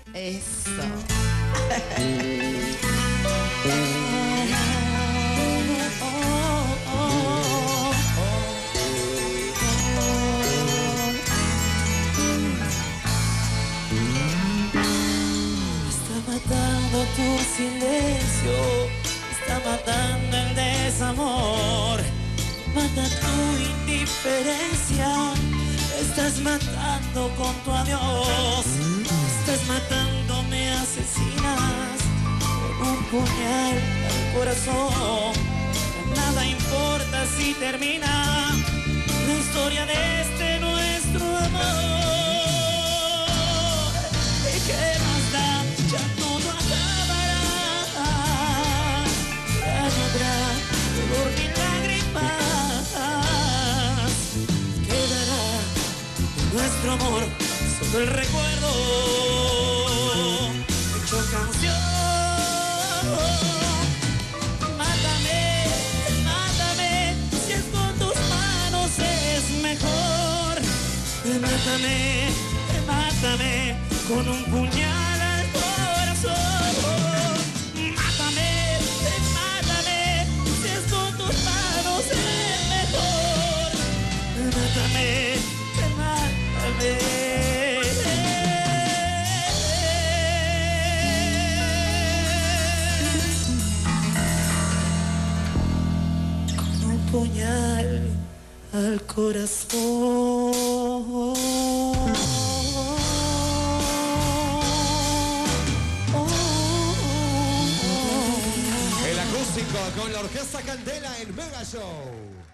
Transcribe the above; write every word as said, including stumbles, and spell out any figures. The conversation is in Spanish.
Eso. Está matando tu silencio, está matando el desamor, mata tu indiferencia, estás matando con tu adiós, estás matando, me asesinas con un puñal al corazón. Nada importa si termina la historia de este nuestro amor. ¿Y qué más da? Ya todo acabará, ya no habrá dolor ni lágrimas, quedará de nuestro amor solo el recuerdo hecho canción. Mátame, mátame, si es con tus manos es mejor. Mátame, mátame con un puñal al corazón. Mátame, mátame, si es con tus manos es mejor. Mátame, mátame. Con un puñal al corazón. El acústico con la Orquesta Candela en Mega Show.